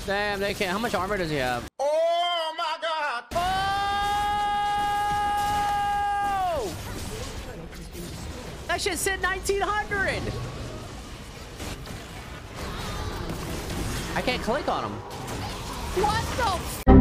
Damn, they can't. How much armor does he have? Oh my god! Oh! That shit said 1900. I can't click on him. What the?